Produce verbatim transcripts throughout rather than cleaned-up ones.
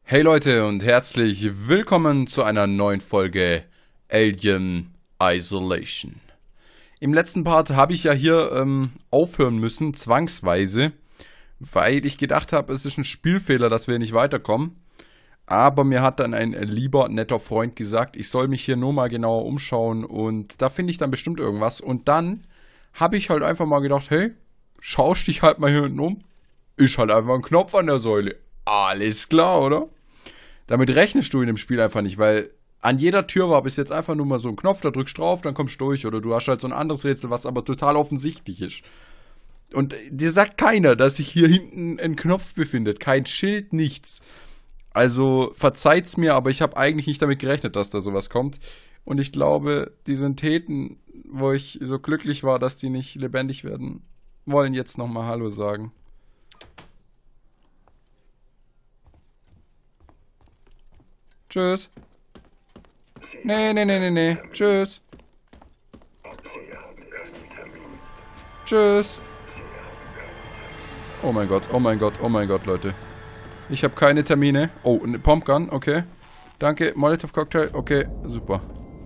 Hey Leute und herzlich willkommen zu einer neuen Folge Alien Isolation. Im letzten Part habe ich ja hier ähm, aufhören müssen, zwangsweise, weil ich gedacht habe, es ist ein Spielfehler, dass wir nicht weiterkommen. Aber mir hat dann ein lieber, netter Freund gesagt, ich soll mich hier nur mal genauer umschauen und da finde ich dann bestimmt irgendwas. Und dann habe ich halt einfach mal gedacht, hey, schaust dich halt mal hier hinten um. Ist halt einfach ein Knopf an der Säule. Alles klar, oder? Damit rechnest du in dem Spiel einfach nicht, weil an jeder Tür war bis jetzt einfach nur mal so ein Knopf, da drückst du drauf, dann kommst du durch. Oder du hast halt so ein anderes Rätsel, was aber total offensichtlich ist. Und dir sagt keiner, dass sich hier hinten ein Knopf befindet. Kein Schild, nichts. Also verzeiht's mir, aber ich habe eigentlich nicht damit gerechnet, dass da sowas kommt. Und ich glaube, die Syntheten, wo ich so glücklich war, dass die nicht lebendig werden, wollen jetzt nochmal Hallo sagen. Tschüss. Nee, nee, nee, nee, nee. Tschüss. Tschüss. Oh mein Gott, oh mein Gott, oh mein Gott, Leute. Ich habe keine Termine. Oh, eine Pumpgun, okay. Danke, Molotov Cocktail, okay, super.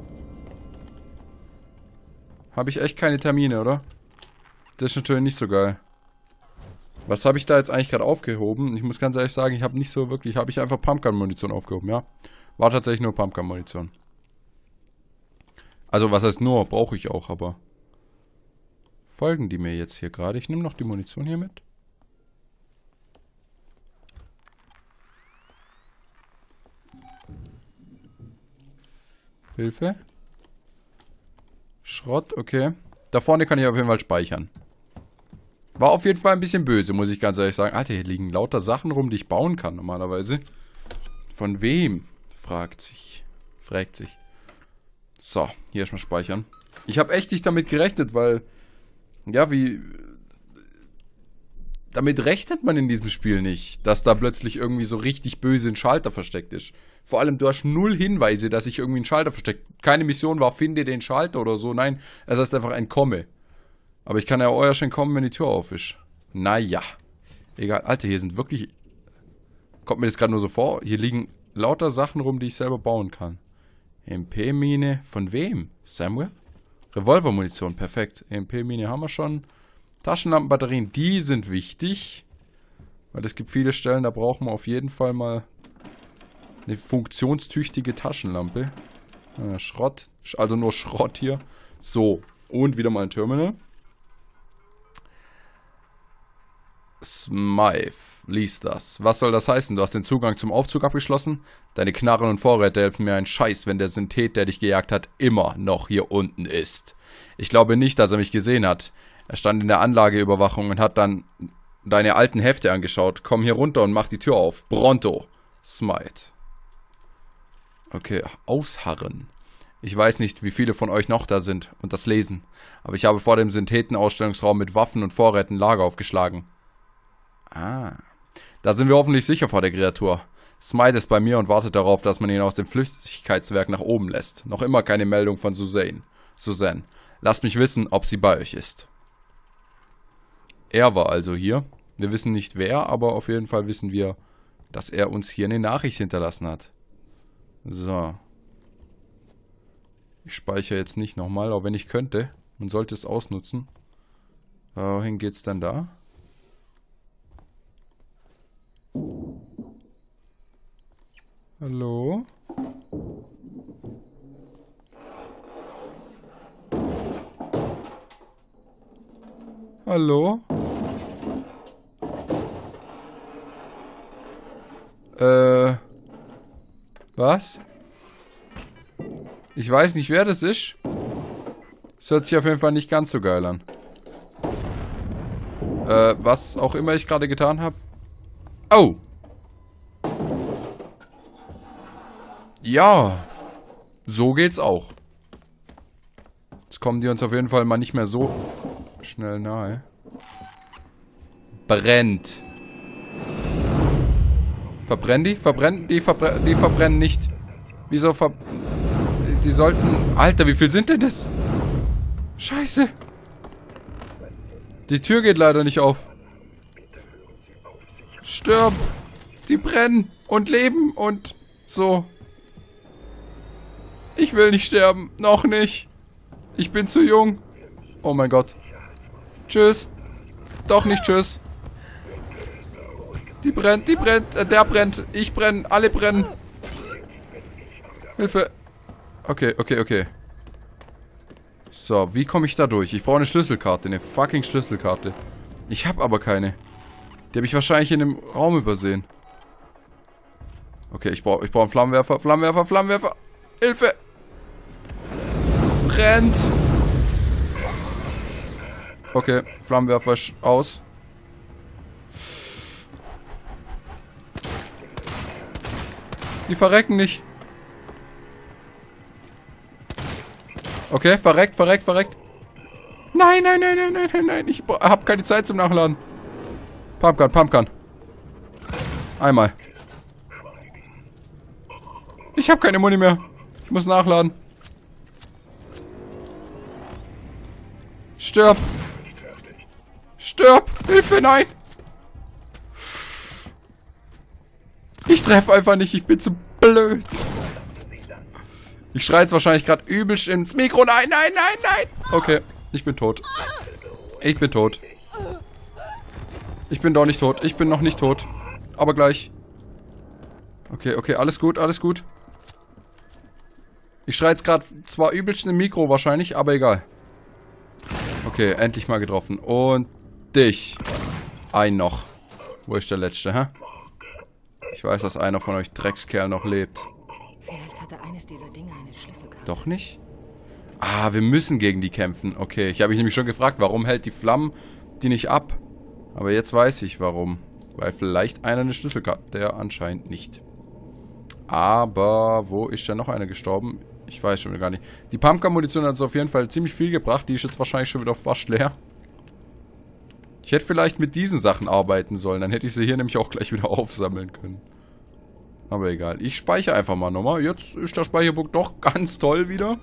Habe ich echt keine Termine, oder? Das ist natürlich nicht so geil. Was habe ich da jetzt eigentlich gerade aufgehoben? Ich muss ganz ehrlich sagen, ich habe nicht so wirklich... Habe ich einfach Pumpgun-Munition aufgehoben, ja? War tatsächlich nur Pumpgun-Munition. Also, was heißt nur? Brauche ich auch, aber... Folgen die mir jetzt hier gerade? Ich nehme noch die Munition hier mit. Hilfe. Schrott, okay. Da vorne kann ich auf jeden Fall speichern. War auf jeden Fall ein bisschen böse, muss ich ganz ehrlich sagen. Alter, hier liegen lauter Sachen rum, die ich bauen kann normalerweise. Von wem? Fragt sich. Fragt sich. So, hier erstmal speichern. Ich habe echt nicht damit gerechnet, weil... Ja, wie... Damit rechnet man in diesem Spiel nicht, dass da plötzlich irgendwie so richtig böse ein Schalter versteckt ist. Vor allem, du hast null Hinweise, dass sich irgendwie ein Schalter versteckt. Keine Mission war, finde den Schalter oder so. Nein, es heißt einfach entkomme. Aber ich kann ja euer schon kommen, wenn die Tür auf ist. Naja. Egal. Alter, hier sind wirklich... Kommt mir das gerade nur so vor. Hier liegen lauter Sachen rum, die ich selber bauen kann. M P-Mine. Von wem? Samuel? Revolvermunition. Perfekt. M P-Mine haben wir schon. Taschenlampenbatterien. Die sind wichtig. Weil es gibt viele Stellen, da brauchen wir auf jeden Fall mal eine funktionstüchtige Taschenlampe. Ah, Schrott. Also nur Schrott hier. So. Und wieder mal ein Terminal. Smythe, lies das. Was soll das heißen? Du hast den Zugang zum Aufzug abgeschlossen? Deine Knarren und Vorräte helfen mir einen Scheiß, wenn der Synthet, der dich gejagt hat, immer noch hier unten ist. Ich glaube nicht, dass er mich gesehen hat. Er stand in der Anlageüberwachung und hat dann deine alten Hefte angeschaut. Komm hier runter und mach die Tür auf. Pronto. Smythe. Okay, ausharren. Ich weiß nicht, wie viele von euch noch da sind und das lesen. Aber ich habe vor dem Syntheten-Ausstellungsraum mit Waffen und Vorräten Lager aufgeschlagen. Ah. Da sind wir hoffentlich sicher vor der Kreatur. Smythe ist bei mir und wartet darauf, dass man ihn aus dem Flüssigkeitswerk nach oben lässt. Noch immer keine Meldung von Suzanne. Suzanne. Lasst mich wissen, ob sie bei euch ist. Er war also hier. Wir wissen nicht wer, aber auf jeden Fall wissen wir, dass er uns hier eine Nachricht hinterlassen hat. So. Ich speichere jetzt nicht nochmal, auch wenn ich könnte. Man sollte es ausnutzen. Wohin geht's dann da? Hallo? Hallo? Äh. Was? Ich weiß nicht, wer das ist. Das hört sich auf jeden Fall nicht ganz so geil an. Äh, was auch immer ich gerade getan habe. Oh! Ja! So geht's auch. Jetzt kommen die uns auf jeden Fall mal nicht mehr so schnell nahe. Brennt. Verbrennen die? Verbrennen die? Verbre die verbrennen nicht. Wieso ver... Die sollten... Alter, wie viel sind denn das? Scheiße. Die Tür geht leider nicht auf. Stirb! Die brennen! und leben und so. Ich will nicht sterben. Noch nicht. Ich bin zu jung. Oh mein Gott. Tschüss. Doch nicht tschüss. Die brennt, die brennt. Äh, der brennt. Ich brenne. Alle brennen. Hilfe. Okay, okay, okay. So, wie komme ich da durch? Ich brauche eine Schlüsselkarte. Eine fucking Schlüsselkarte. Ich habe aber keine. Die habe ich wahrscheinlich in dem Raum übersehen. Okay, ich brauche ich brauche einen Flammenwerfer. Flammenwerfer, Flammenwerfer. Hilfe. Brennt. Okay, Flammenwerfer aus. Die verrecken nicht. Okay, verreckt, verreckt, verreckt. Nein, nein, nein, nein, nein, nein, nein. Ich habe keine Zeit zum Nachladen. Pumpgun, Pumpgun. Einmal. Ich habe keine Muni mehr. Ich muss nachladen. Stirb. Stirb. Hilfe, nein. Ich treffe einfach nicht. Ich bin zu blöd. Ich schreie jetzt wahrscheinlich gerade übelst ins Mikro. Nein, nein, nein, nein. Okay, ich bin tot. Ich bin tot. Ich bin doch nicht tot. Ich bin noch nicht tot. Aber gleich. Okay, okay, alles gut, alles gut. Ich schreie jetzt gerade zwar übelst im Mikro wahrscheinlich, aber egal. Okay, endlich mal getroffen. Und dich. Ein noch. Wo ist der letzte, hä? Ich weiß, dass einer von euch Dreckskerl noch lebt. Vielleicht hatte eines dieser Dinge eine Schlüsselkarte. Doch nicht? Ah, wir müssen gegen die kämpfen. Okay, ich habe mich nämlich schon gefragt, warum hält die Flammen die nicht ab? Aber jetzt weiß ich warum. Weil vielleicht einer eine Schlüsselkarte, der anscheinend nicht. Aber wo ist denn noch einer gestorben? Ich weiß schon gar nicht. Die Pumpgun-Munition hat uns auf jeden Fall ziemlich viel gebracht. Die ist jetzt wahrscheinlich schon wieder fast leer. Ich hätte vielleicht mit diesen Sachen arbeiten sollen. Dann hätte ich sie hier nämlich auch gleich wieder aufsammeln können. Aber egal. Ich speichere einfach mal nochmal. Jetzt ist der Speicherpunkt doch ganz toll wieder.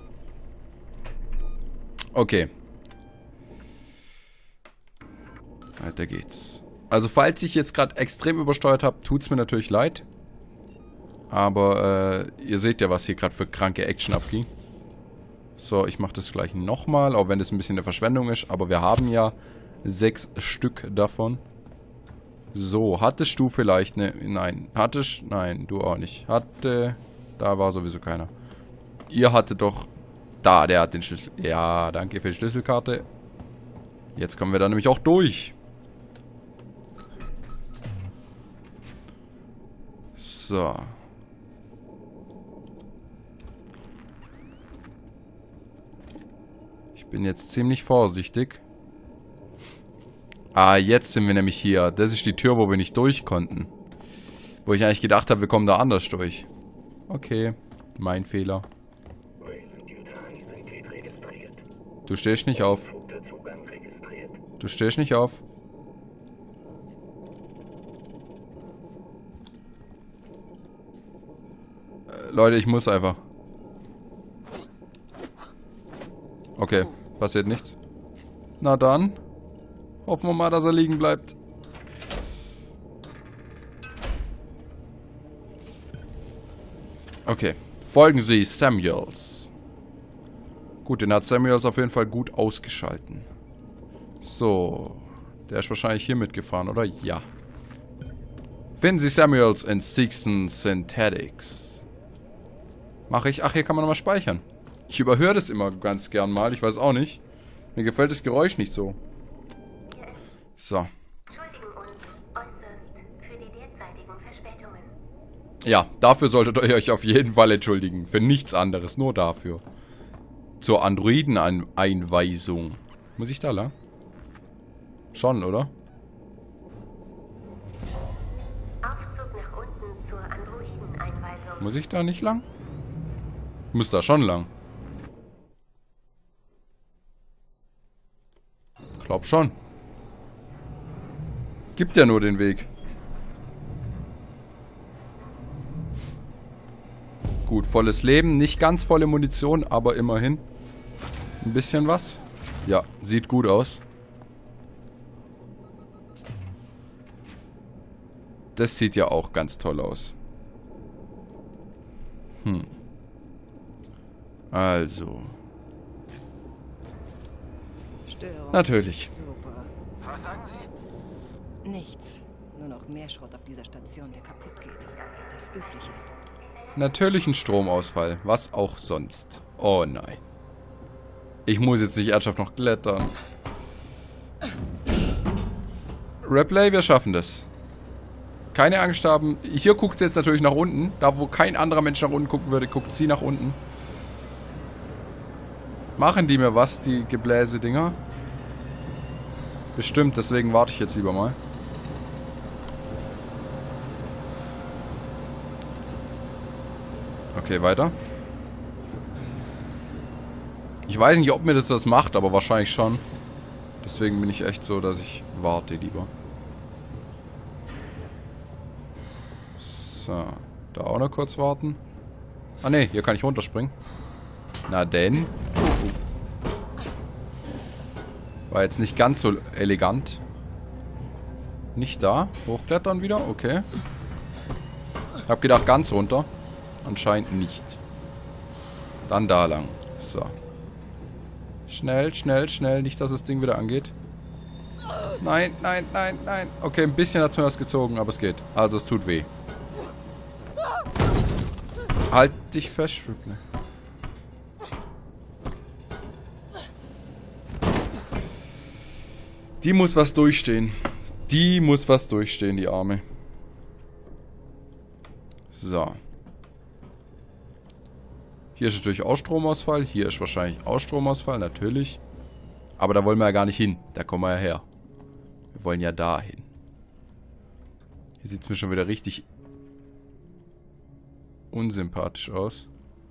Okay. Weiter geht's. Also falls ich jetzt gerade extrem übersteuert habe, tut es mir natürlich leid. Aber äh, ihr seht ja, was hier gerade für kranke Action abging. So, ich mache das gleich nochmal, auch wenn das ein bisschen eine Verschwendung ist. Aber wir haben ja sechs Stück davon. So, hattest du vielleicht eine... Nein, hattest... Nein, du auch nicht. Hatte... Da war sowieso keiner. Ihr hattet doch... Da, der hat den Schlüssel... Ja, danke für die Schlüsselkarte. Jetzt kommen wir da nämlich auch durch. So. Ich bin jetzt ziemlich vorsichtig. Ah, jetzt sind wir nämlich hier. Das ist die Tür, wo wir nicht durch konnten. Wo ich eigentlich gedacht habe, wir kommen da anders durch. Okay, mein Fehler. Du stehst nicht auf. Du stehst nicht auf. Äh, Leute, ich muss einfach. Okay, passiert nichts. Na dann. Hoffen wir mal, dass er liegen bleibt. Okay. Folgen Sie Samuels. Gut, den hat Samuels auf jeden Fall gut ausgeschalten. So. Der ist wahrscheinlich hier mitgefahren, oder? Ja. Finden Sie Samuels in Seegson Synthetics. Mache ich. Ach, hier kann man nochmal speichern. Ich überhöre das immer ganz gern mal. Ich weiß auch nicht. Mir gefällt das Geräusch nicht so. So. Entschuldigen uns äußerst für die derzeitigen Verspätungen. Ja, dafür solltet ihr euch auf jeden Fall entschuldigen. Für nichts anderes, nur dafür. Zur Androiden-Einweisung. Muss ich da lang? Schon, oder? Aufzug nach unten zur Androiden-Einweisung. Muss ich da nicht lang? Ich muss da schon lang. Glaub schon. Gibt ja nur den Weg. Gut, volles Leben. Nicht ganz volle Munition, aber immerhin. Ein bisschen was. Ja, sieht gut aus. Das sieht ja auch ganz toll aus. Hm. Also. Störung. Natürlich. Super. Was sagen Sie? Nichts. Nur noch mehr Schrott auf dieser Station, der kaputt geht. Das Übliche. Natürlichen Stromausfall. Was auch sonst. Oh nein. Ich muss jetzt nicht ernsthaft noch klettern. Replay, wir schaffen das. Keine Angst haben. Hier guckt sie jetzt natürlich nach unten. Da, wo kein anderer Mensch nach unten gucken würde, guckt sie nach unten. Machen die mir was, die Gebläse-Dinger? Bestimmt, deswegen warte ich jetzt lieber mal. Okay, weiter. Ich weiß nicht, ob mir das das macht, aber wahrscheinlich schon. Deswegen bin ich echt so, dass ich warte lieber. So, da auch noch kurz warten. Ah ne, hier kann ich runterspringen. Na denn. War jetzt nicht ganz so elegant. Nicht da. Hochklettern wieder, okay. Hab gedacht ganz runter. Anscheinend nicht. Dann da lang. So. Schnell, schnell, schnell. Nicht, dass das Ding wieder angeht. Nein, nein, nein, nein. Okay, ein bisschen hat es mir was gezogen, aber es geht. Also es tut weh. Halt dich fest, Ripley. Die muss was durchstehen. Die muss was durchstehen, die Arme. So. Hier ist natürlich auch Stromausfall. Hier ist wahrscheinlich auch Stromausfall, natürlich. Aber da wollen wir ja gar nicht hin. Da kommen wir ja her. Wir wollen ja da hin. Hier sieht es mir schon wieder richtig unsympathisch aus.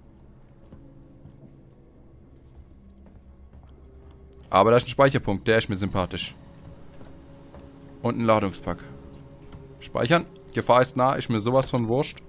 Aber da ist ein Speicherpunkt. Der ist mir sympathisch. Und ein Ladungspack. Speichern. Gefahr ist nah. Ist mir sowas von wurscht.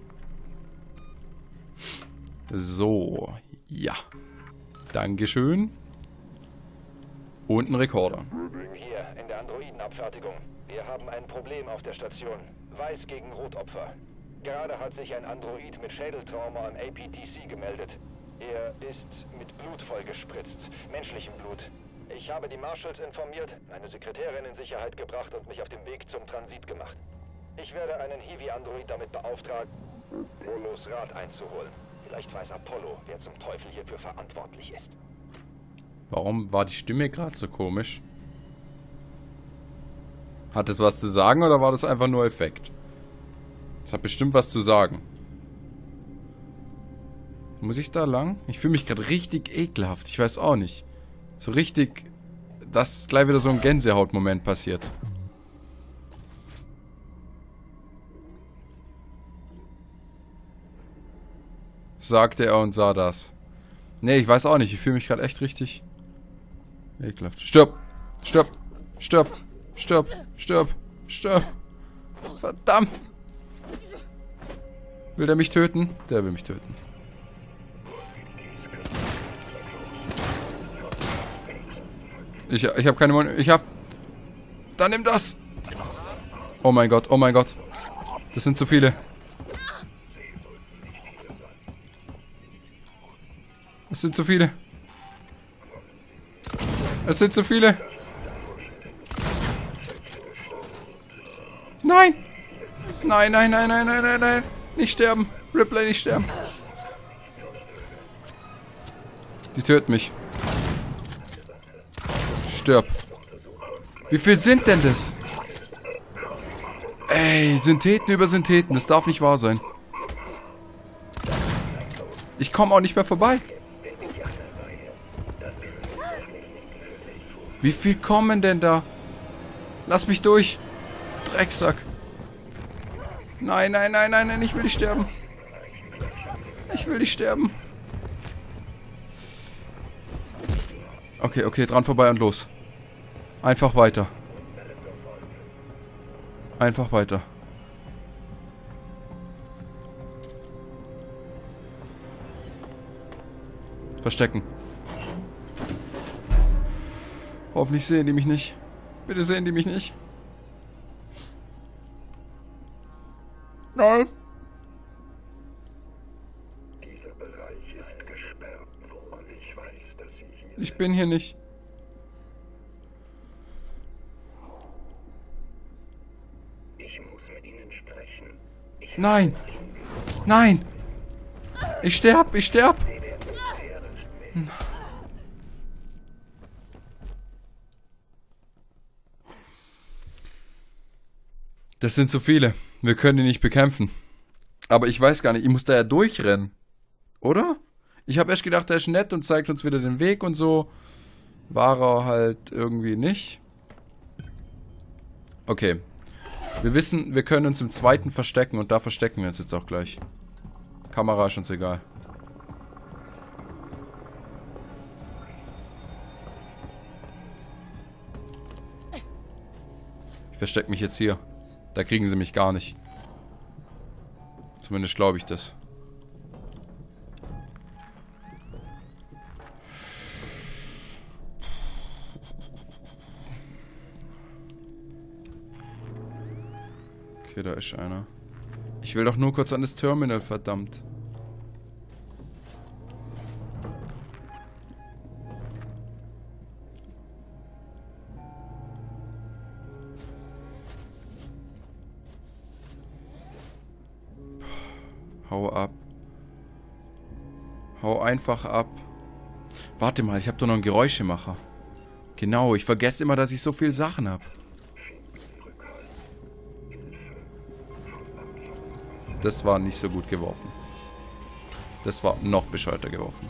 So. Ja. Dankeschön. Und ein Rekorder. Hier, in der Androidenabfertigung. Wir haben ein Problem auf der Station. Weiß gegen Rotopfer. Gerade hat sich ein Android mit Schädeltrauma am A P T C gemeldet. Er ist mit Blut vollgespritzt. Menschlichem Blut. Ich habe die Marshals informiert, meine Sekretärin in Sicherheit gebracht und mich auf dem Weg zum Transit gemacht. Ich werde einen Hiwi-Android damit beauftragen, Apollos Rat einzuholen. Vielleicht weiß Apollo, wer zum Teufel hierfür verantwortlich ist. Warum war die Stimme gerade so komisch? Hat es was zu sagen oder war das einfach nur Effekt? Es hat bestimmt was zu sagen. Muss ich da lang? Ich fühle mich gerade richtig ekelhaft. Ich weiß auch nicht. So richtig, dass gleich wieder so ein Gänsehautmoment passiert. Sagte er und sah das. Nee, ich weiß auch nicht. Ich fühle mich gerade echt richtig ekelhaft. Stirb! Stirb! Stirb! Stirb! Stirb! Stirb! Verdammt! Will der mich töten? Der will mich töten. Ich, ich habe keine Munition. Ich hab... Dann nimm das! Oh mein Gott, oh mein Gott. Das sind zu viele. Es sind zu viele. Es sind zu viele. Nein! Nein, nein, nein, nein, nein, nein, nein. Nicht sterben. Ripley, nicht sterben. Die töten mich. Stirb. Wie viel sind denn das? Ey, Syntheten über Syntheten. Das darf nicht wahr sein. Ich komme auch nicht mehr vorbei. Wie viel kommen denn da? Lass mich durch. Drecksack. Nein, nein, nein, nein, nein. Ich will nicht sterben. Ich will nicht sterben. Okay, okay, dran vorbei und los. Einfach weiter. Einfach weiter. Verstecken. Hoffentlich sehen die mich nicht. Bitte sehen die mich nicht. Nein. Ich bin hier nicht. Ich muss mit Ihnen sprechen. Ich Nein! Nein! Ich sterb! Ich sterb! Das sind zu viele. Wir können die nicht bekämpfen. Aber ich weiß gar nicht, ich muss da ja durchrennen. Oder? Ich habe erst gedacht, der ist nett und zeigt uns wieder den Weg und so. War er halt irgendwie nicht. Okay. Wir wissen, wir können uns im zweiten verstecken und da verstecken wir uns jetzt auch gleich. Kamera ist uns egal. Ich verstecke mich jetzt hier. Da kriegen sie mich gar nicht. Zumindest glaube ich das. Okay, da ist einer. Ich will doch nur kurz an das Terminal, verdammt. Hau ab. Hau einfach ab. Warte mal, ich habe doch noch einen Geräuschemacher. Genau, ich vergesse immer, dass ich so viele Sachen habe. Das war nicht so gut geworfen. Das war noch bescheuerter geworfen.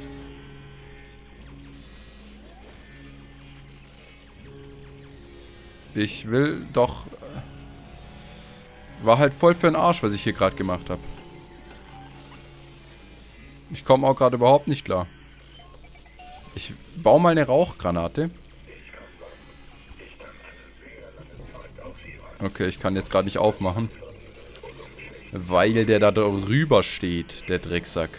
Ich will doch... War halt voll für den Arsch, was ich hier gerade gemacht habe. Ich komme auch gerade überhaupt nicht klar. Ich baue mal eine Rauchgranate. Okay, ich kann jetzt gerade nicht aufmachen. Weil der da drüber steht, der Drecksack.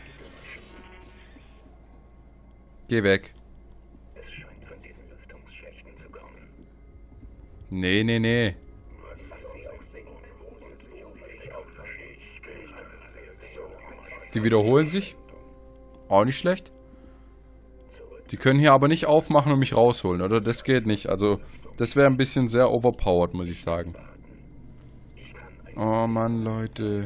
Geh weg. Es scheint von diesen Lüftungsschächten zu kommen. Nee, nee, nee. Was sie auch sind. Und wie sich auch verstehe ich, bin ich eine sehr, so. Die wiederholen sich. Auch nicht schlecht. Die können hier aber nicht aufmachen und mich rausholen, oder? Das geht nicht. Also, das wäre ein bisschen sehr overpowered, muss ich sagen. Oh Mann, Leute.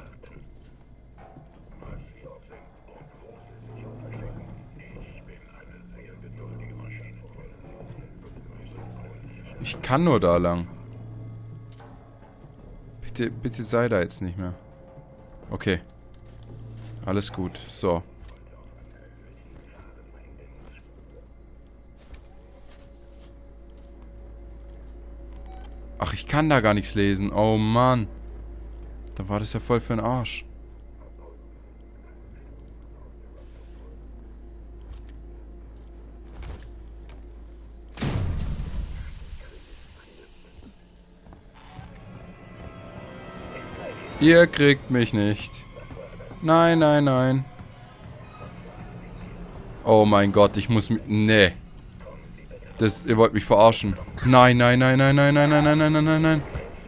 Ich kann nur da lang. Bitte, bitte sei da jetzt nicht mehr. Okay. Alles gut. So. Ach, ich kann da gar nichts lesen. Oh Mann. Da war das ja voll für den Arsch. Ihr kriegt mich nicht. Nein, nein, nein. Oh mein Gott, ich muss mich... Nee. Das, ihr wollt mich verarschen. Nein, nein, nein, nein, nein, nein, nein, nein, nein, nein, nein, nein.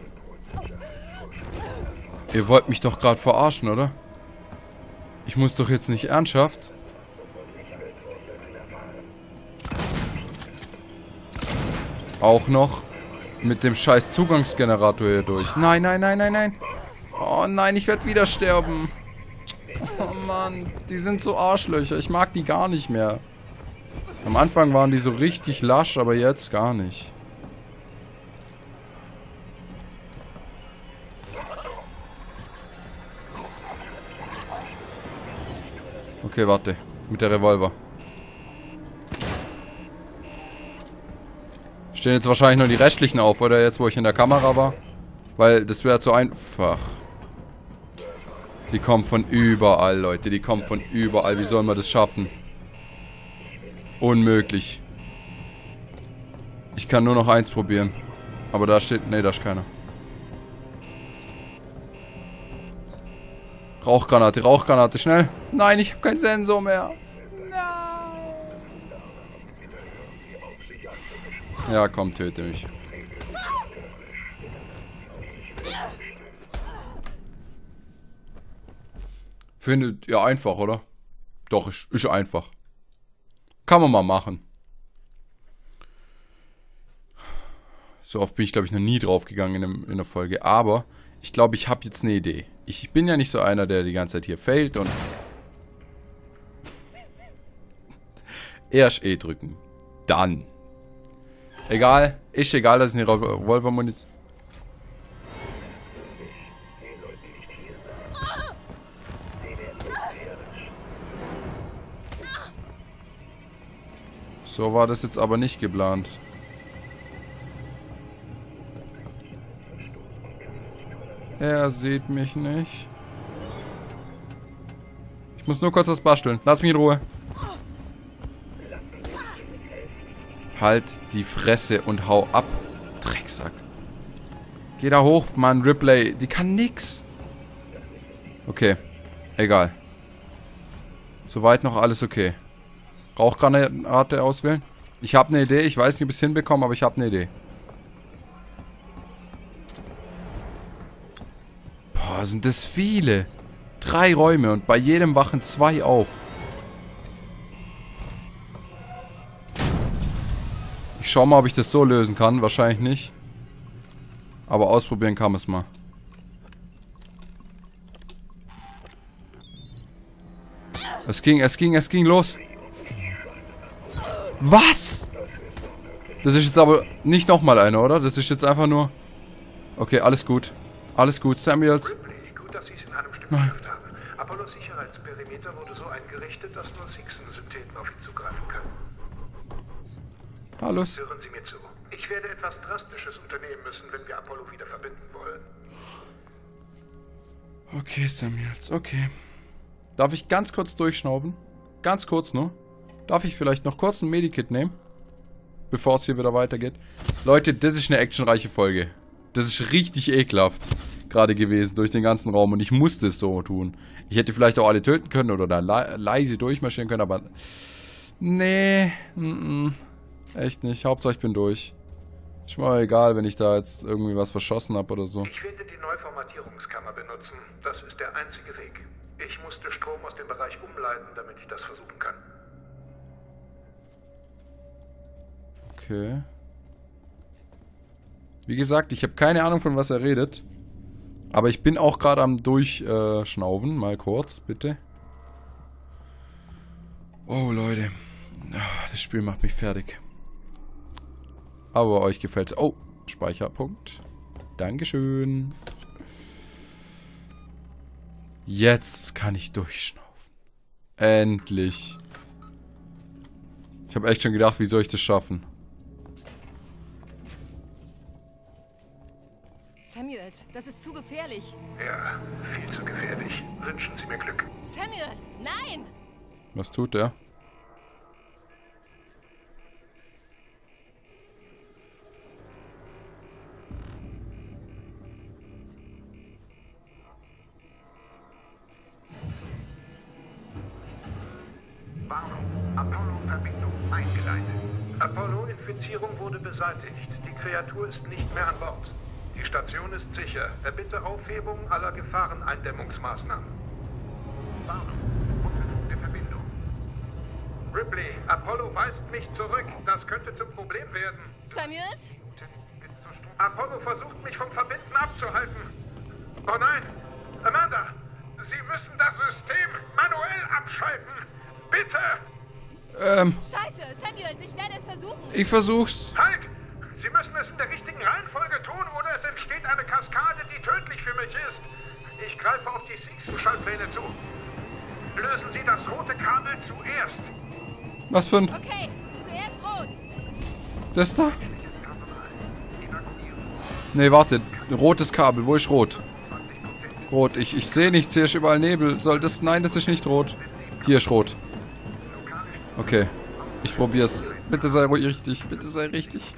Ihr wollt mich doch gerade verarschen, oder? Ich muss doch jetzt nicht ernsthaft. Auch noch mit dem scheiß Zugangsgenerator hier durch. Nein, nein, nein, nein, nein. Oh nein, ich werde wieder sterben. Oh Mann, die sind so Arschlöcher. Ich mag die gar nicht mehr. Am Anfang waren die so richtig lasch, aber jetzt gar nicht. Okay, warte. Mit der Revolver. Stehen jetzt wahrscheinlich nur die restlichen auf, oder jetzt, wo ich in der Kamera war? Weil das wäre zu einfach. Die kommen von überall, Leute. Die kommen von überall. Wie soll man das schaffen? Unmöglich. Ich kann nur noch eins probieren. Aber da steht... Ne, da ist keiner. Rauchgranate, Rauchgranate, schnell. Nein, ich habe keinen Sensor mehr. Nein. Ja, komm, töte mich. Findet ihr einfach, oder? Doch, ist, ist einfach. Kann man mal machen. So oft bin ich, glaube ich, noch nie draufgegangen in, in der Folge. Aber ich glaube, ich habe jetzt eine Idee. Ich bin ja nicht so einer, der die ganze Zeit hier failt und... Erst E drücken. Dann. Egal. Ist egal, dass ich eine Revolvermunition... Sie sollten nicht hier sein. Sie werden hysterisch. So war das jetzt aber nicht geplant. Er sieht mich nicht. Ich muss nur kurz was basteln. Lass mich in Ruhe. Halt die Fresse und hau ab, Drecksack. Geh da hoch, Mann, Ripley. Die kann nix. Okay, egal. Soweit noch alles okay. Rauchgranate auswählen. Ich habe eine Idee. Ich weiß nicht, ob ich es hinbekomme, aber ich habe eine Idee. Boah, sind das viele. Drei Räume und bei jedem wachen zwei auf. Ich schau mal, ob ich das so lösen kann. Wahrscheinlich nicht. Aber ausprobieren kann man es mal. Es ging, es ging, es ging los. Was? Das ist jetzt aber nicht nochmal einer, oder? Das ist jetzt einfach nur... Okay, alles gut. Alles gut, Samuels. Ripley, gut, dass Sie es in einem Stück geschafft haben. Apollos Sicherheitsperimeter wurde so eingerichtet, dass nur Sixen-Syntheten auf ihn zugreifen können. Hallo. Hören Sie mir zu. Ich werde etwas Drastisches unternehmen müssen, wenn wir Apollo wieder verbinden wollen. Okay, Samuels, okay. Darf ich ganz kurz durchschnaufen? Ganz kurz nur. Darf ich vielleicht noch kurz ein Medikit nehmen? Bevor es hier wieder weitergeht. Leute, das ist eine actionreiche Folge. Das ist richtig ekelhaft gerade gewesen durch den ganzen Raum. Und ich musste es so tun. Ich hätte vielleicht auch alle töten können oder da le leise durchmarschieren können, aber... Nee. Mm -mm. Echt nicht. Hauptsache ich bin durch. Ist mir egal, wenn ich da jetzt irgendwie was verschossen habe oder so. Ich werde die Neuformatierungskammer benutzen. Das ist der einzige Weg. Ich musste Strom aus dem Bereich umleiten, damit ich das versuchen kann. Okay. Wie gesagt, ich habe keine Ahnung, von was er redet. Aber ich bin auch gerade am Durchschnaufen. Mal kurz, bitte. Oh, Leute. Das Spiel macht mich fertig. Aber euch gefällt's. Oh, Speicherpunkt. Dankeschön. Jetzt kann ich durchschnaufen. Endlich. Ich habe echt schon gedacht, wie soll ich das schaffen? Samuels, das ist zu gefährlich. Ja, viel zu gefährlich. Wünschen Sie mir Glück. Samuels, nein! Was tut der? Warnung. Apollo-Verbindung eingeleitet. Apollo-Infizierung wurde beseitigt. Die Kreatur ist nicht mehr an Bord. Die Station ist sicher. Erbitte Aufhebung aller Gefahreneindämmungsmaßnahmen. Warnung. Unbefugte Verbindung. Ripley, Apollo weist mich zurück. Das könnte zum Problem werden. Samuels? Apollo versucht mich vom Verbinden abzuhalten. Oh nein! Amanda! Sie müssen das System manuell abschalten! Bitte! Ähm, Scheiße, Samuels, ich werde es versuchen. ich versuch's. Halt! Sie müssen es in der richtigen Reihenfolge tun, oder es entsteht eine Kaskade, die tödlich für mich ist. Ich greife auf die Sixen-Schaltpläne zu. Lösen Sie das rote Kabel zuerst. Was für ein... Okay, zuerst rot. Das da? Nee, warte. Rotes Kabel. Wo ist rot? Rot. Ich, ich sehe nichts. Hier ist überall Nebel. Soll das... Nein, das ist nicht rot. Hier ist rot. Okay. Ich probier's. Bitte sei ruhig richtig. Bitte sei richtig.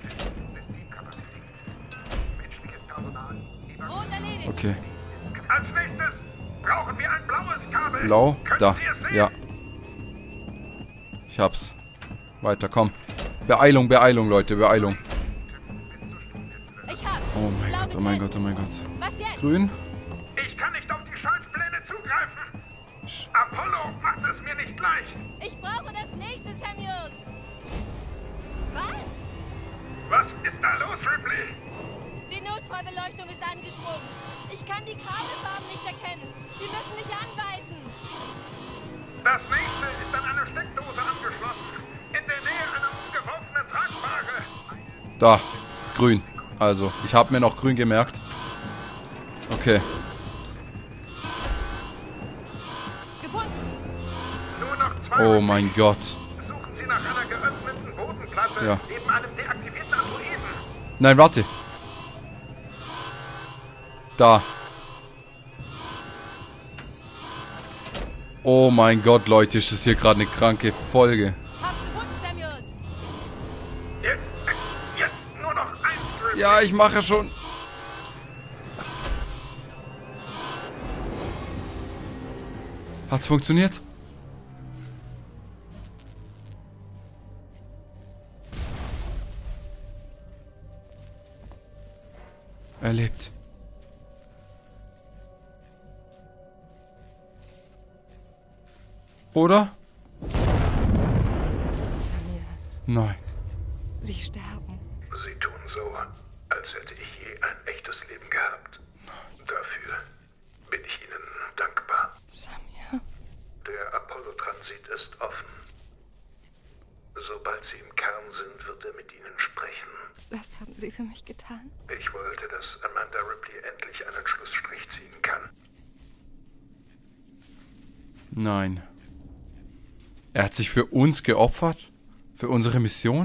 Rot erledigt. Okay. Als nächstes brauchen wir ein blaues Kabel. Blau. Können Da. Sie es sehen? Ja. Ich hab's. Weiter, komm. Beeilung, Beeilung, Leute. Beeilung. Ich hab's. Oh mein Blau Gott, oh mein Gott, oh mein Gott. Was jetzt? Grün. Ich kann nicht auf die Schaltpläne zugreifen. Apollo macht es mir nicht leicht. Ich brauche das nächste, Samuels. Was? Was ist da los, Ripley? Die Notfallbeleuchtung ist angesprungen. Ich kann die Kabelfarben nicht erkennen. Sie müssen mich anweisen. Das nächste ist an eine Steckdose angeschlossen. In der Nähe einer umgeworfenen Tragwaage. Da, grün. Also, ich habe mir noch grün gemerkt. Okay. Gefunden. Nur noch zwei. Oh mein Gott. Suchen Sie nach einer geöffneten Bodenplatte Ja. neben einem deaktivierten Androiden. Nein, warte. Da. Oh mein Gott, Leute, ist das hier gerade eine kranke Folge. Hab's gefunden, Samuels. Jetzt, jetzt nur noch eins, Ripley. Ja, ich mache schon. Hat's funktioniert? Er lebt. Oder? Samuels, Nein. Sie sterben. Sie tun so, als hätte ich je ein echtes Leben gehabt. Dafür bin ich Ihnen dankbar. Samuel. Der Apollo-Transit ist offen. Sobald Sie im Kern sind, wird er mit Ihnen sprechen. Was haben Sie für mich getan? Ich wollte, dass Amanda Ripley endlich einen Schlussstrich ziehen kann. Nein. Er hat sich für uns geopfert? Für unsere Mission?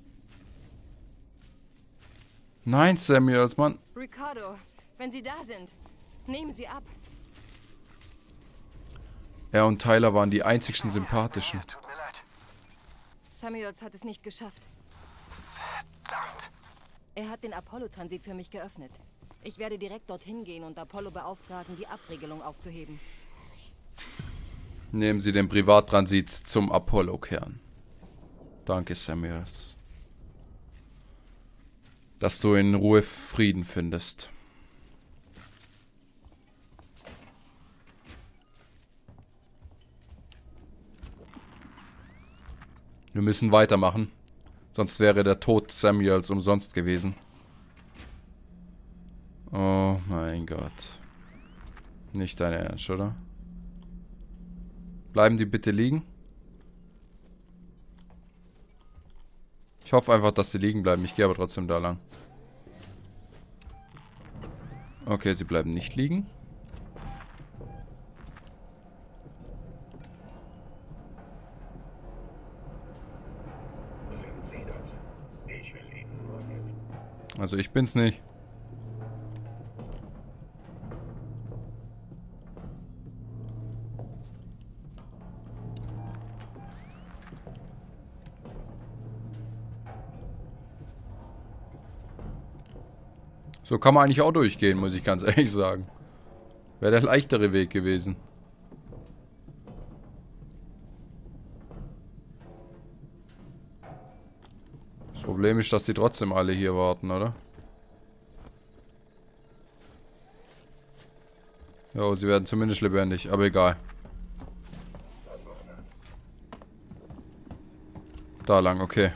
Nein, Samuels, Mann. Ricardo, wenn Sie da sind, nehmen Sie ab. Er und Tyler waren die einzigsten sympathischen. Tut mir leid. Samuels hat es nicht geschafft. Verdammt. Er hat den Apollo-Transit für mich geöffnet. Ich werde direkt dorthin gehen und Apollo beauftragen, die Abregelung aufzuheben. Nehmen Sie den Privattransit zum Apollo-Kern. Danke, Samuels. Dass du in Ruhe Frieden findest. Wir müssen weitermachen. Sonst wäre der Tod Samuels umsonst gewesen. Oh mein Gott. Nicht dein Ernst, oder? Bleiben die bitte liegen? Ich hoffe einfach, dass sie liegen bleiben. Ich gehe aber trotzdem da lang. Okay, sie bleiben nicht liegen. Sind Sie das? Ich will Ihnen nur helfen. Also ich bin's nicht. So kann man eigentlich auch durchgehen, muss ich ganz ehrlich sagen. Wäre der leichtere Weg gewesen. Das Problem ist, dass die trotzdem alle hier warten, oder? Ja, sie werden zumindest lebendig, aber egal. Da lang, okay.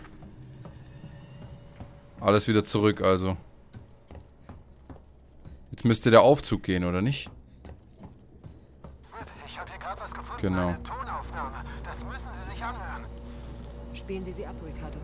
Alles wieder zurück, also. Jetzt müsste der Aufzug gehen, oder nicht? Ich habe hier gerade was gefunden. Genau. Eine Tonaufnahme. Das müssen Sie sich anhören. Spielen Sie sie ab, Ricardo.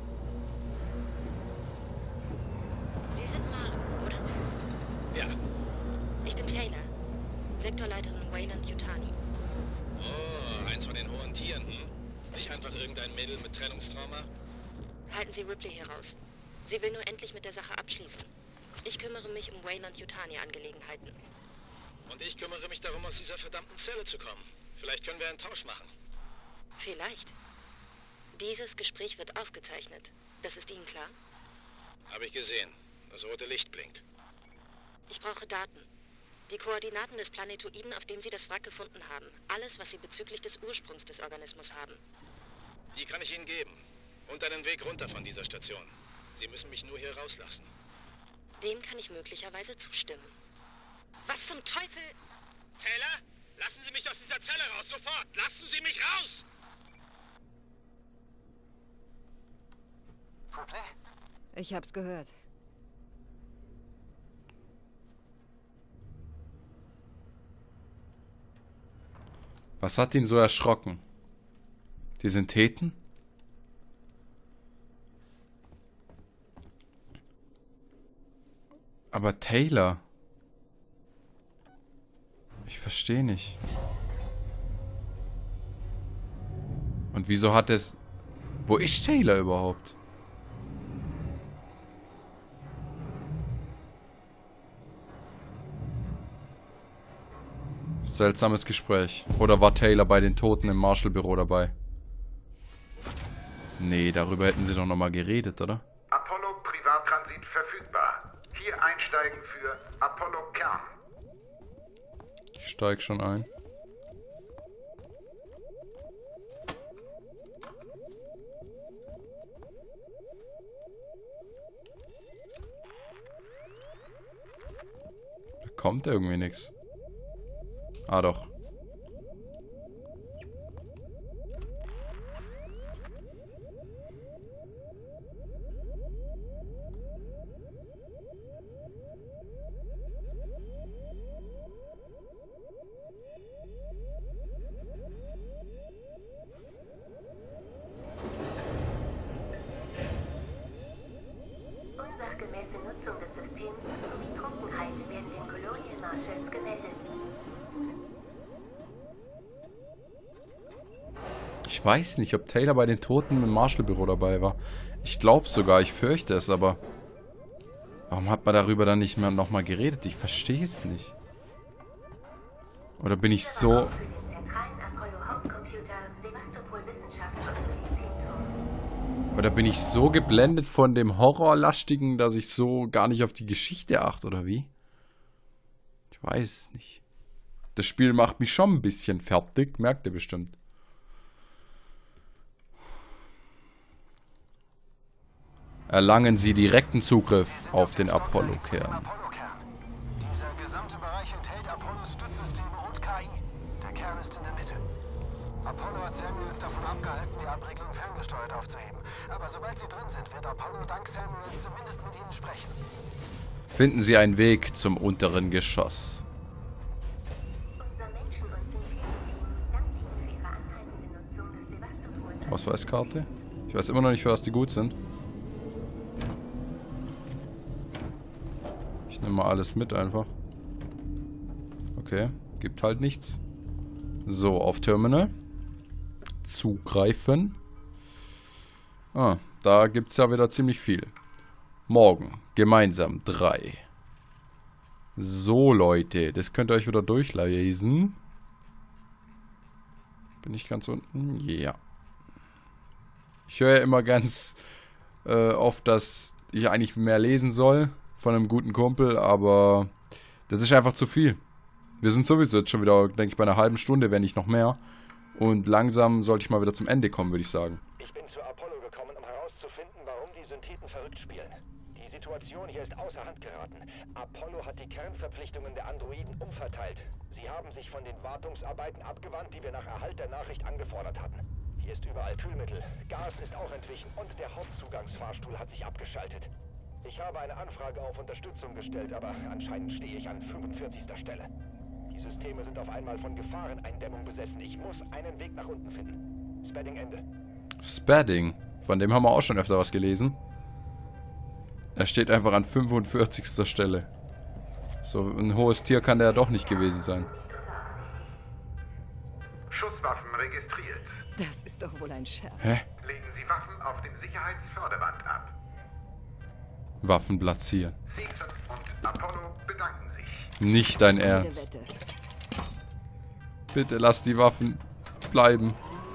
Sie sind Marlow, oder? Ja. Ich bin Taylor, Sektorleiterin Weyland-Yutani. Oh, eins von den hohen Tieren, hm? Nicht einfach irgendein Mädel mit Trennungstrauma? Halten Sie Ripley hier raus. Sie will nur endlich mit der Sache abschließen. Ich kümmere mich um Weyland-Yutani-Angelegenheiten. Und ich kümmere mich darum, aus dieser verdammten Zelle zu kommen. Vielleicht können wir einen Tausch machen. Vielleicht. Dieses Gespräch wird aufgezeichnet. Das ist Ihnen klar? Habe ich gesehen. Das rote Licht blinkt. Ich brauche Daten. Die Koordinaten des Planetoiden, auf dem Sie das Wrack gefunden haben. Alles, was Sie bezüglich des Ursprungs des Organismus haben. Die kann ich Ihnen geben. Und einen Weg runter von dieser Station. Sie müssen mich nur hier rauslassen. Dem kann ich möglicherweise zustimmen. Was zum Teufel? Taylor, lassen Sie mich aus dieser Zelle raus, sofort! Lassen Sie mich Ich hab's gehört. Was hat ihn so erschrocken? Die Syntheten? Aber Taylor... Ich verstehe nicht. Und wieso hat es... Wo ist Taylor überhaupt? Seltsames Gespräch. Oder war Taylor bei den Toten im Marshall-Büro dabei? Nee, darüber hätten sie doch nochmal geredet, oder? Apollo Privattransit verfügbar. Hier einsteigen für Apollo Kern. Ich steig schon ein. Da kommt irgendwie nichts. Ah, doch. Unsachgemäße Nutzung des Systems sowie Trunkenheit werden den Colonial Marshals gemeldet. Ich weiß nicht, ob Taylor bei den Toten im Marshall-Büro dabei war. Ich glaube sogar, ich fürchte es, aber... Warum hat man darüber dann nicht mehr nochmal geredet? Ich verstehe es nicht. Oder bin ich so... Oder bin ich so geblendet von dem Horrorlastigen, dass ich so gar nicht auf die Geschichte achte, oder wie? Ich weiß es nicht. Das Spiel macht mich schon ein bisschen fertig, merkt ihr bestimmt. Erlangen Sie direkten Zugriff auf den Apollo-Kern. Apollo-Kern. Dieser gesamte Bereich enthält Apollos Stützsysteme und K I. Der Kern ist in der Mitte. Apollo hat Samuels davon abgehalten, die Abregelung ferngesteuert aufzuheben. Aber sobald sie drin sind, wird Apollo dank Samuels zumindest mit ihnen sprechen. Finden Sie einen Weg zum unteren Geschoss. Unser Menschen- und Synthesenteam dankt Ihnen für Ihre anhaltende Nutzung des Sevastopol. Ausweiskarte? Ich weiß immer noch nicht, für was die gut sind. Ich nehme mal alles mit einfach. Okay, gibt halt nichts. So, auf Terminal. Zugreifen. Ah, da gibt es ja wieder ziemlich viel. Morgen, gemeinsam, drei. So, Leute, das könnt ihr euch wieder durchlesen. Bin ich ganz unten? Ja. Ich höre ja immer ganz äh, oft, dass ich eigentlich mehr lesen soll von einem guten Kumpel, aber das ist einfach zu viel. Wir sind sowieso jetzt schon wieder, denke ich, bei einer halben Stunde, wenn nicht noch mehr. Und langsam sollte ich mal wieder zum Ende kommen, würde ich sagen. Ich bin zu Apollo gekommen, um herauszufinden, warum die Syntheten verrückt spielen. Die Situation hier ist außer Hand geraten. Apollo hat die Kernverpflichtungen der Androiden umverteilt. Sie haben sich von den Wartungsarbeiten abgewandt, die wir nach Erhalt der Nachricht angefordert hatten. Hier ist überall Kühlmittel. Gas ist auch entwichen und der Hauptzugangsfahrstuhl hat sich abgeschaltet. Ich habe eine Anfrage auf Unterstützung gestellt, aber anscheinend stehe ich an fünfundvierzigster Stelle. Die Systeme sind auf einmal von Gefahreneindämmung besessen. Ich muss einen Weg nach unten finden. Spadding Ende. Spadding? Von dem haben wir auch schon öfter was gelesen. Er steht einfach an fünfundvierzigster Stelle. So ein hohes Tier kann der ja doch nicht gewesen sein. Schusswaffen registriert. Das ist doch wohl ein Scherz. Hä? Legen Sie Waffen auf dem Sicherheitsförderband ab. Waffen platzieren. Seegson und Apollo bedanken sich. Nicht dein Jede Ernst. Wette. Bitte lass die Waffen bleiben.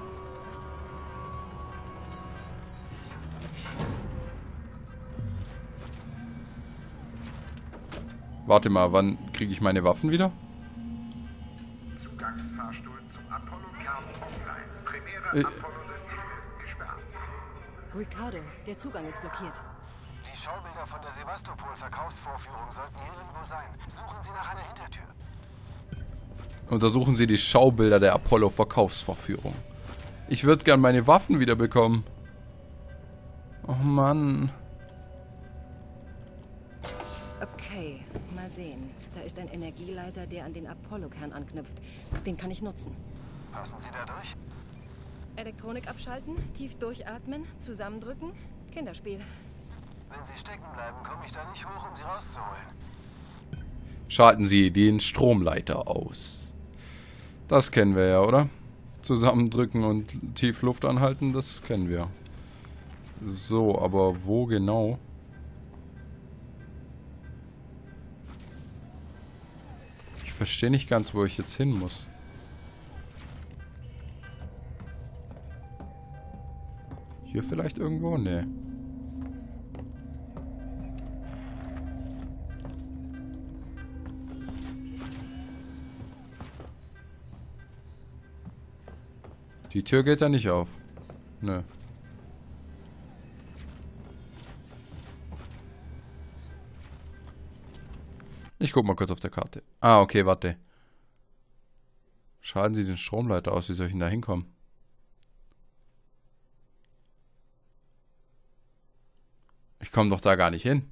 Warte mal, wann kriege ich meine Waffen wieder? Zugangsfahrstuhl zum Apollo-Kern offline. Primäre Äh. Apollo-Systeme gesperrt. Ricardo, der Zugang ist blockiert. Die Schaubilder von der Sevastopol-Verkaufsvorführung sollten hier irgendwo sein. Suchen Sie nach einer Hintertür. Untersuchen Sie die Schaubilder der Apollo-Verkaufsvorführung. Ich würde gern meine Waffen wieder bekommen. Oh Mann. Mal sehen. Da ist ein Energieleiter, der an den Apollo-Kern anknüpft. Den kann ich nutzen. Passen Sie da durch? Elektronik abschalten, tief durchatmen, zusammendrücken. Kinderspiel. Wenn Sie stecken bleiben, komme ich da nicht hoch, um Sie rauszuholen. Schalten Sie den Stromleiter aus. Das kennen wir ja, oder? Zusammendrücken und tief Luft anhalten, das kennen wir. So, aber wo genau? Ich verstehe nicht ganz, wo ich jetzt hin muss. Hier vielleicht irgendwo? Nee. Die Tür geht da nicht auf. Nö. Ich guck mal kurz auf der Karte. Ah, okay, warte. Schalten Sie den Stromleiter aus. Wie soll ich denn da hinkommen? Ich komme doch da gar nicht hin.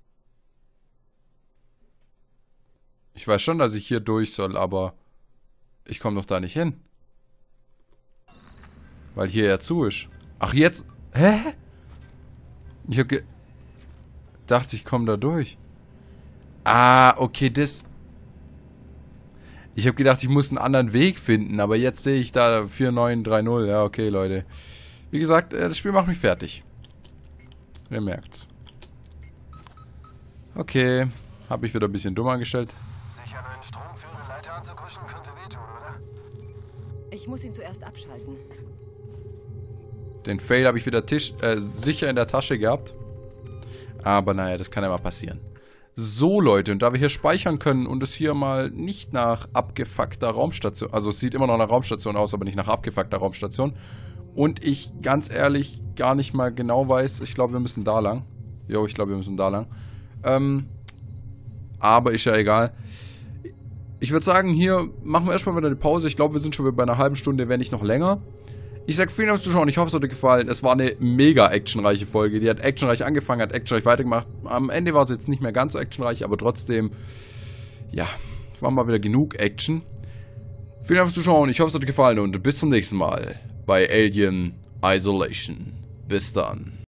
Ich weiß schon, dass ich hier durch soll, aber ich komme doch da nicht hin. Weil hier ja zu ist. Ach, jetzt... Hä? Ich hab gedacht, ich komme da durch. Ah, okay, das... Ich habe gedacht, ich muss einen anderen Weg finden, aber jetzt sehe ich da vier neun drei null. Ja, okay, Leute. Wie gesagt, das Spiel macht mich fertig. Ihr merkt's. Okay, habe ich wieder ein bisschen dumm angestellt. Sich an einen stromführenden Leiter anzukuschen, könnte wehtun, oder? Ich muss ihn zuerst abschalten. Den Fail habe ich wieder Tisch, äh, sicher in der Tasche gehabt. Aber naja, das kann ja mal passieren. So, Leute, und da wir hier speichern können und es hier mal nicht nach abgefuckter Raumstation... Also es sieht immer noch nach Raumstation aus, aber nicht nach abgefuckter Raumstation. Und ich ganz ehrlich gar nicht mal genau weiß... Ich glaube, wir müssen da lang. Jo, ich glaube, wir müssen da lang. Ähm, aber ist ja egal. Ich würde sagen, hier machen wir erstmal wieder eine Pause. Ich glaube, wir sind schon wieder bei einer halben Stunde, wenn nicht noch länger. Ich sag vielen Dank fürs Zuschauen. Ich hoffe, es hat euch gefallen. Es war eine mega actionreiche Folge. Die hat actionreich angefangen, hat actionreich weitergemacht. Am Ende war es jetzt nicht mehr ganz so actionreich, aber trotzdem, ja, war mal wieder genug Action. Vielen Dank fürs Zuschauen. Ich hoffe, es hat euch gefallen und bis zum nächsten Mal bei Alien Isolation. Bis dann.